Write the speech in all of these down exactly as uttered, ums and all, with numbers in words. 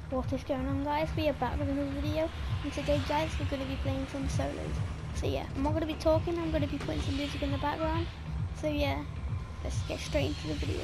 What is going on, guys? We are back with another video, and today guys we're going to be playing some solos. So yeah, I'm not going to be talking, I'm going to be putting some music in the background. So yeah, let's get straight into the video.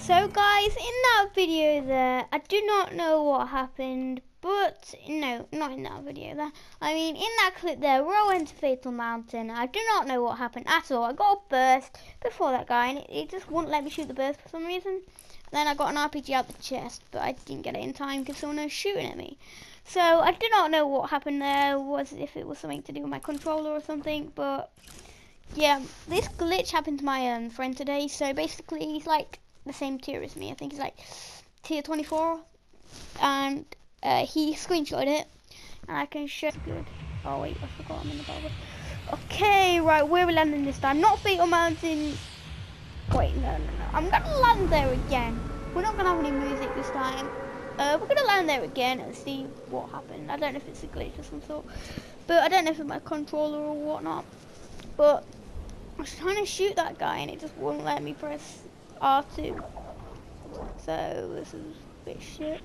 So guys, in that video there, I do not know what happened, but no, not in that video there. I mean, in that clip there, where I went to Fatal Mountain, I do not know what happened at all. I got a burst before that guy, and it, it just wouldn't let me shoot the burst for some reason. Then I got an R P G out the chest, but I didn't get it in time because someone was shooting at me. So I do not know what happened there, was if it was something to do with my controller or something, but yeah, this glitch happened to my um, friend today. So basically, he's like the same tier as me. I think he's like tier twenty-four, and uh, he screenshotted it, and I can show. Good. Oh wait, I forgot I'm in the bubble. Okay, right, where are we landing this time? Not Fatal Mountain. Wait, no, no, no. I'm gonna land there again. We're not gonna have any music this time. Uh, we're gonna land there again and see what happened. I don't know if it's a glitch of some sort, but I don't know if it's my controller or whatnot. But I was trying to shoot that guy and it just wouldn't let me press R two. So this is a bit shit.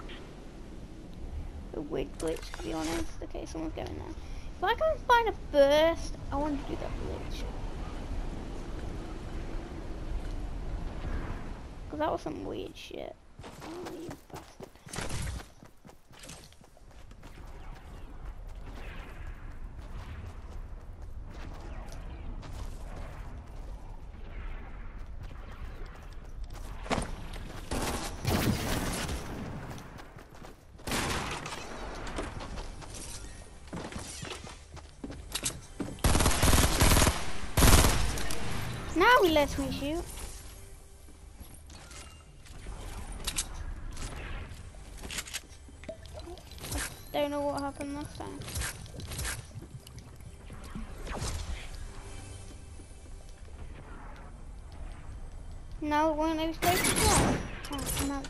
A weird glitch, to be honest. Okay, someone's going there. If I can find a burst, I want to do that glitch. Because that was some weird shit. Oh, you bastard. Now he lets me shoot. I don't know what happened last time. No, it won't let me stay for oh, no.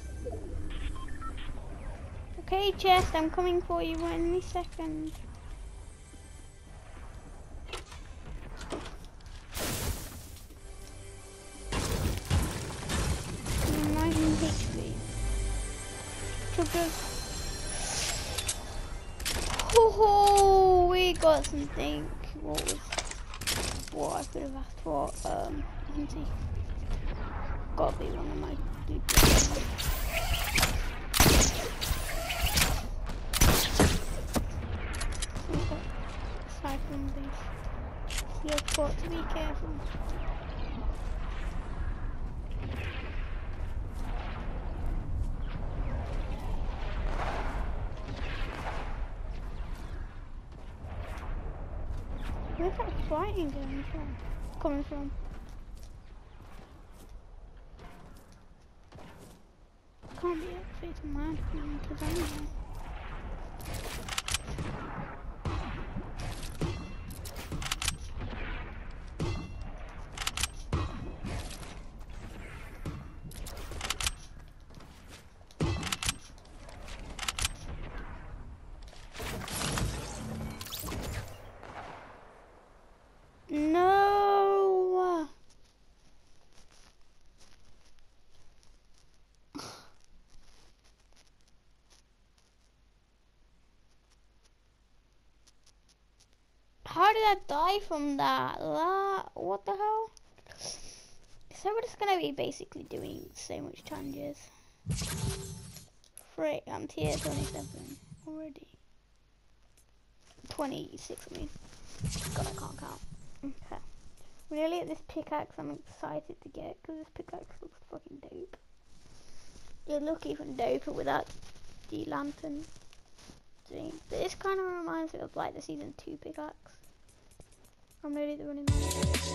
Okay, chest, I'm coming for you any second. nineteen H P. Chugga. Oh, we got something. What was what I could have asked for? Um, let me see. Gotta be one of my good aside from this, you've got to be careful. Where's that fighting going from? Coming from? Can't be at Fatal Mountain because I'm here. No. How did I die from that? La what the hell? So we're just gonna be basically doing so much challenges. Frick, I'm tier twenty-seven already. twenty-six, I mean. God, I can't count. Okay. We're nearly at this pickaxe I'm excited to get because this pickaxe looks fucking dope. It look even doper without the lantern thing. This kind of reminds me of like the season two pickaxe. I'm ready to run in there.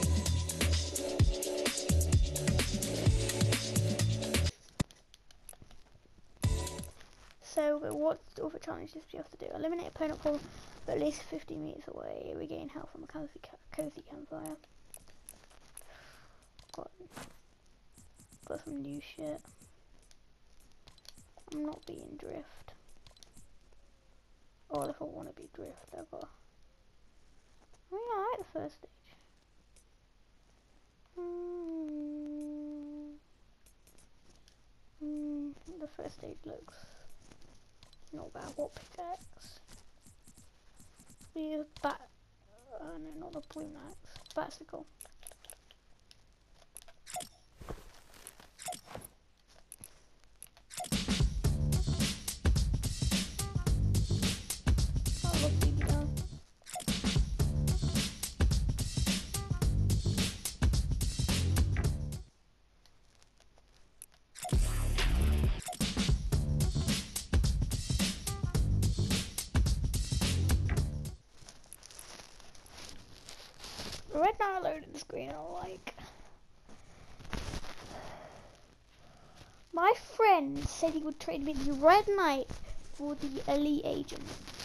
So what other challenges do you have to do? Eliminate opponent for at least fifty meters away. Regain health from a cozy, cozy campfire. Got, got some new shit. I'm not being drift. Or if I want to be drift, I've got. I mean, I like the first stage. Mm. Mm. The first stage looks not bad. What pickaxe? We use bat. Uh, no, not the blue axe. Basicle. Red Knight loaded the screen, I like. My friend said he would trade me the Red Knight for the Elite Agent.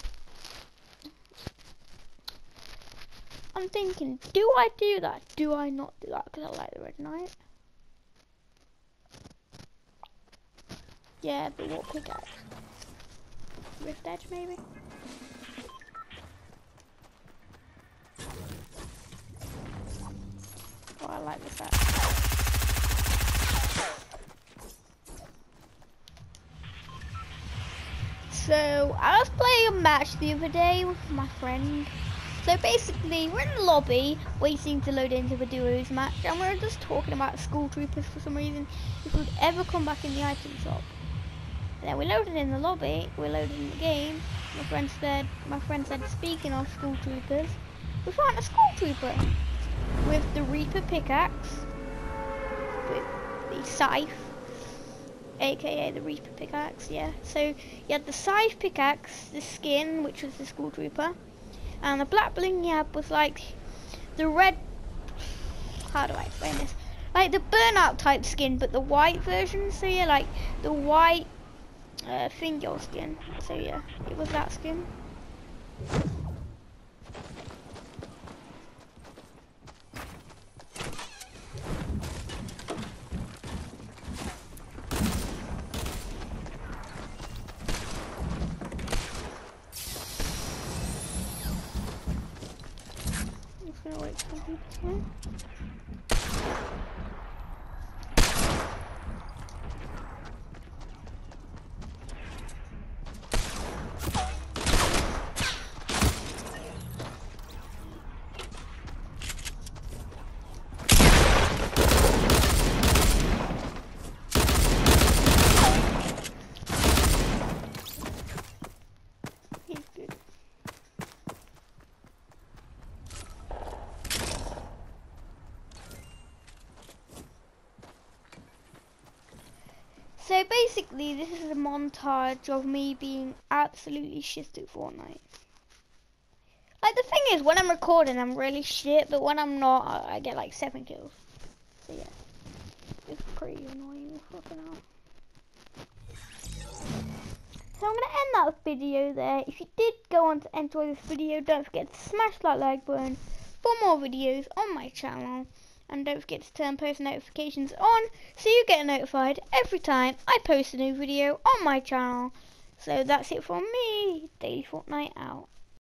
I'm thinking, do I do that? Do I not do that? Because I like the Red Knight. Yeah, but what pickaxe? Rift Edge, maybe? Oh, I like this axe. So, I was playing a match the other day with my friend. So basically, we're in the lobby, waiting to load into the duos match, and we're just talking about school troopers for some reason, if we'd ever come back in the item shop. And then we loaded in the lobby, we loaded in the game. My friend said, my friend said, speaking of school troopers, we found a school trooper with the Reaper pickaxe, with the scythe, aka the Reaper pickaxe, yeah. So you had the scythe pickaxe, the skin, which was the school trooper, and the black bling you had was like the red, how do I explain this? Like the burnout type skin, but the white version, so yeah, like the white uh, finger skin, so yeah, it was that skin. I'm gonna wait for people to win. He's good. So basically, this is a montage of me being absolutely shit at Fortnite. Like, the thing is, when I'm recording, I'm really shit, but when I'm not, I, I get like seven kills. So yeah, it's pretty annoying. Fucking hell. So I'm gonna end that video there. If you did go on to enjoy this video, don't forget to smash that like button for more videos on my channel. And don't forget to turn post notifications on so you get notified every time I post a new video on my channel. So that's it from me. Daily Fortnite out.